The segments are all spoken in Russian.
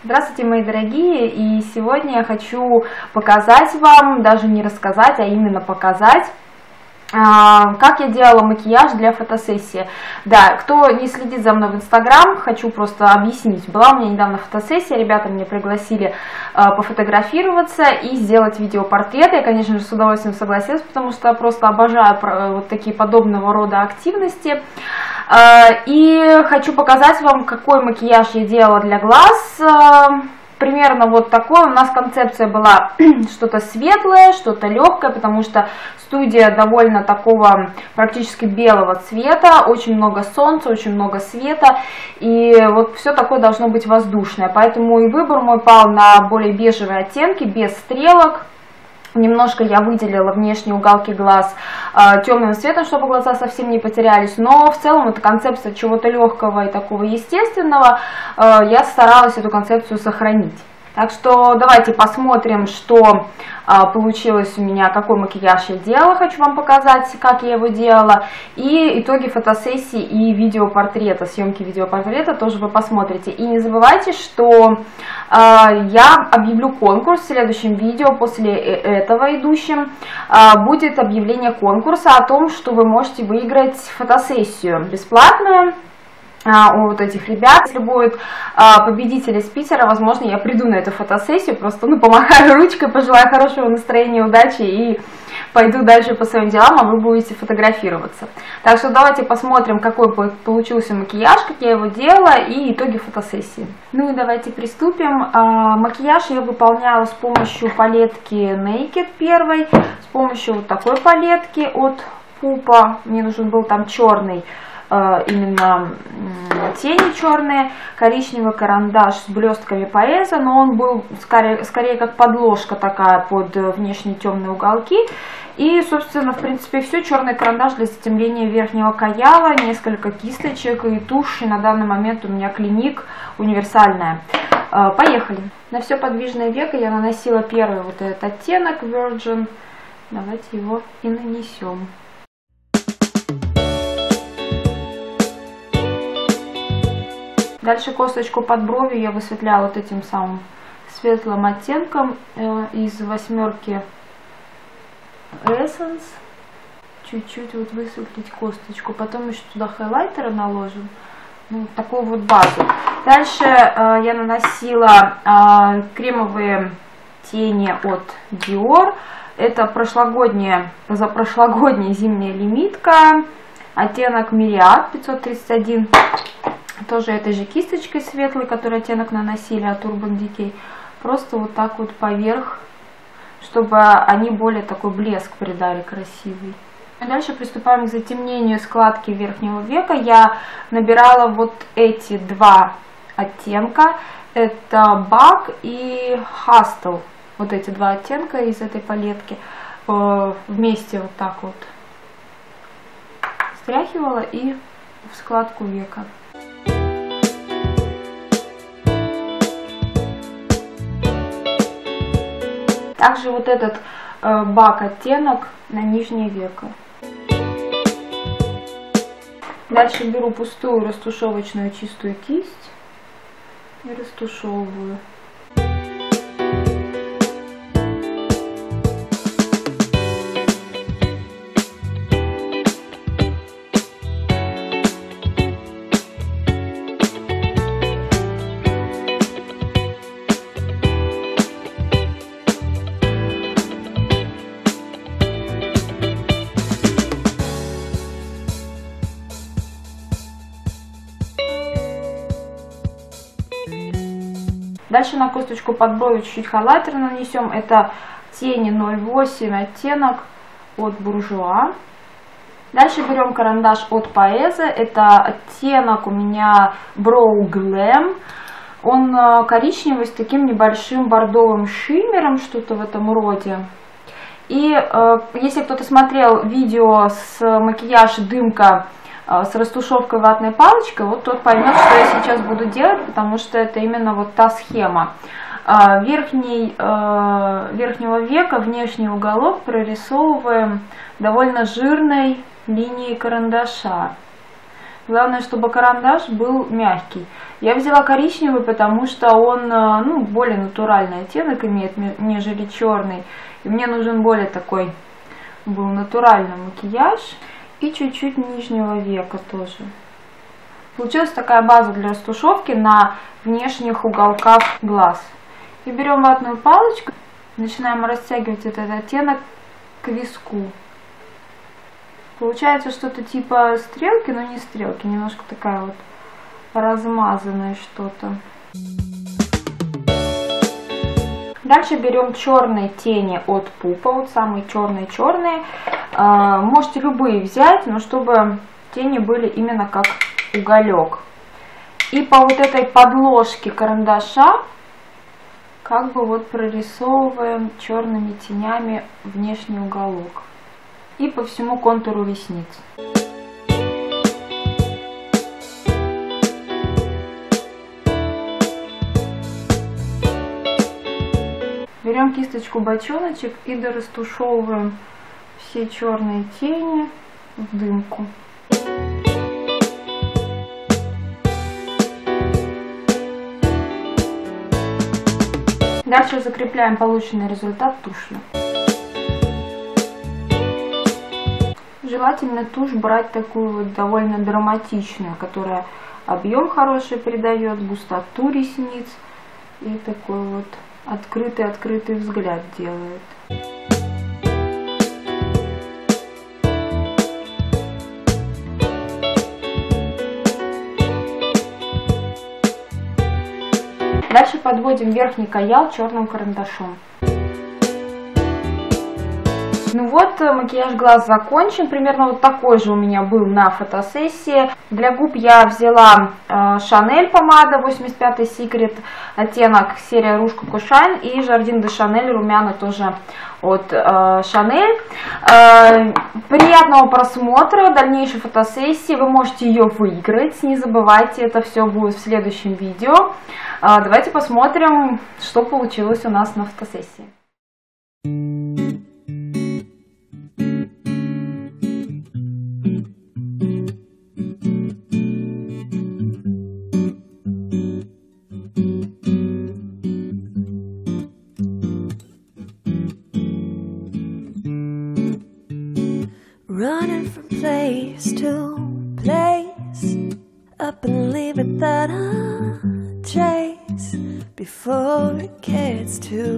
Здравствуйте, мои дорогие, и сегодня я хочу показать вам, даже не рассказать, а именно показать, как я делала макияж для фотосессии. Да, кто не следит за мной в Инстаграм, хочу просто объяснить. Была у меня недавно фотосессия, ребята меня пригласили пофотографироваться и сделать видеопортрет. Я, конечно же, с удовольствием согласилась, потому что просто обожаю вот такие подобного рода активности. И хочу показать вам, какой макияж я делала для глаз. Примерно вот такой. У нас концепция была что-то светлое, что-то легкое, потому что студия довольно такого практически белого цвета, очень много солнца, очень много света, и вот все такое должно быть воздушное. Поэтому и выбор мой пал на более бежевые оттенки, без стрелок. Немножко я выделила внешние уголки глаз темным цветом, чтобы глаза совсем не потерялись, но в целом это концепция чего-то легкого и такого естественного, я старалась эту концепцию сохранить. Так что давайте посмотрим, что получилось у меня, какой макияж я делала, хочу вам показать, как я его делала, и итоги фотосессии и видеопортрета, съемки видеопортрета тоже вы посмотрите. И не забывайте, что я объявлю конкурс в следующем видео, после этого идущем, будет объявление конкурса о том, что вы можете выиграть фотосессию бесплатную у вот этих ребят. Если будет победитель из Питера, возможно, я приду на эту фотосессию, просто помахаю ручкой, пожелаю хорошего настроения, удачи и пойду дальше по своим делам, а вы будете фотографироваться. Так что давайте посмотрим, какой получился макияж, как я его делала, и итоги фотосессии. Ну и давайте приступим. Макияж я выполняла с помощью палетки Naked первой, с помощью вот такой палетки от Pupa. Мне нужен был там черный, именно тени черные, коричневый карандаш с блестками Paese, но он был скорее как подложка такая под внешние темные уголки. И, собственно, в принципе, все. Черный карандаш для затемнения верхнего каяла, несколько кисточек и тушь. И на данный момент у меня Clinique универсальная. Поехали. На все подвижное веко я наносила первый вот этот оттенок Virgin. Давайте его и нанесем. Дальше косточку под бровью я высветляла вот этим самым светлым оттенком из восьмерки Essence. Чуть-чуть вот высветлить косточку. Потом еще туда хайлайтера наложим. Ну, такую вот базу. Дальше я наносила кремовые тени от Dior. Это позапрошлогодняя зимняя лимитка. Оттенок Myriad 531. Тоже этой же кисточкой светлой, который оттенок наносили от Urban Decay. Просто вот так вот поверх, чтобы они более такой блеск придали красивый. И дальше приступаем к затемнению складки верхнего века. Я набирала вот эти два оттенка. Это Bug и Hustle. Вот эти два оттенка из этой палетки. Вместе вот так вот стряхивала и в складку века. Также вот этот Bug оттенок на нижнее веко. Дальше беру пустую растушевочную чистую кисть и растушевываю. Дальше на косточку под бровью чуть-чуть хайлайтер нанесем. Это тени 08 оттенок от Bourjois. Дальше берем карандаш от Paese. Это оттенок у меня Brow Glam. Он коричневый с таким небольшим бордовым шиммером, что-то в этом роде. И если кто-то смотрел видео с макияж дымка с растушевкой ватной палочкой, вот тот поймет, что я сейчас буду делать, потому что это именно вот та схема. Верхнего века внешний уголок прорисовываем довольно жирной линией карандаша. Главное, чтобы карандаш был мягкий. Я взяла коричневый, потому что он, ну, более натуральный оттенок имеет, нежели черный. И мне нужен более такой был натуральный макияж. И чуть-чуть нижнего века тоже. Получилась такая база для растушевки на внешних уголках глаз. И берем ватную палочку, начинаем растягивать этот оттенок к виску. Получается что-то типа стрелки, но не стрелки, немножко такая вот размазанное что-то. Дальше берем черные тени от Пупа, вот самые черные-черные. Можете любые взять, но чтобы тени были именно как уголек. И по вот этой подложке карандаша как бы вот прорисовываем черными тенями внешний уголок. И по всему контуру ресниц. Берем кисточку бочоночек и дорастушевываем все черные тени в дымку. Дальше закрепляем полученный результат тушью. Желательно тушь брать такую вот довольно драматичную, которая объем хороший придает, густоту ресниц и такой вот открытый взгляд делает. Дальше подводим верхний каял черным карандашом. Ну вот, макияж глаз закончен. Примерно вот такой же у меня был на фотосессии. Для губ я взяла Chanel помада 85 Secret, оттенок серия Rouge Coco Shine, и Jardin de Chanel румяна тоже от Chanel. Приятного просмотра дальнейшей фотосессии. Вы можете ее выиграть. Не забывайте, это все будет в следующем видео. Давайте посмотрим, что получилось у нас на фотосессии. Running from place to place, up and leave without a trace before it gets too.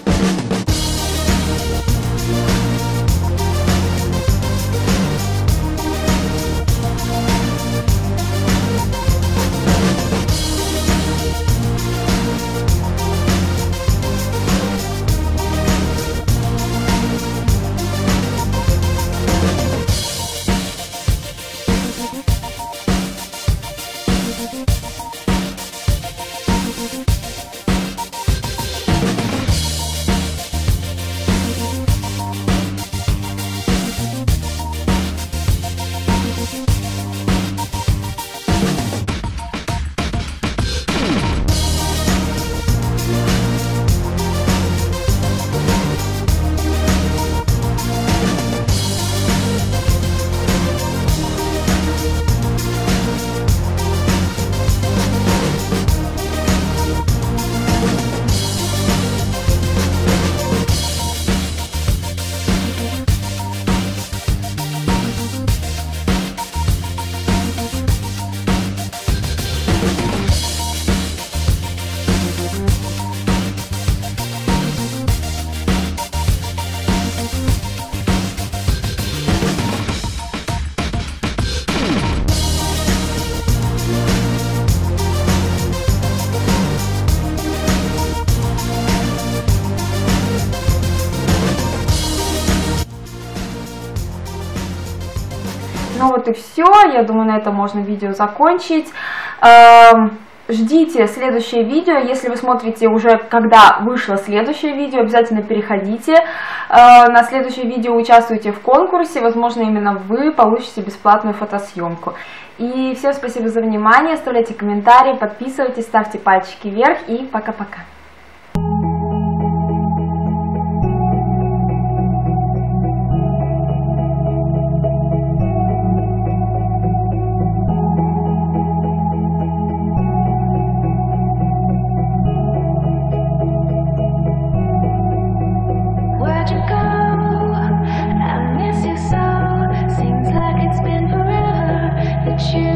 Ну вот и все, я думаю, на этом можно видео закончить. Ждите следующее видео. Если вы смотрите уже, когда вышло следующее видео, обязательно переходите на следующее видео, участвуйте в конкурсе. Возможно, именно вы получите бесплатную фотосъемку. И всем спасибо за внимание. Оставляйте комментарии, подписывайтесь, ставьте пальчики вверх и пока-пока.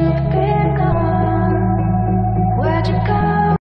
Be gone.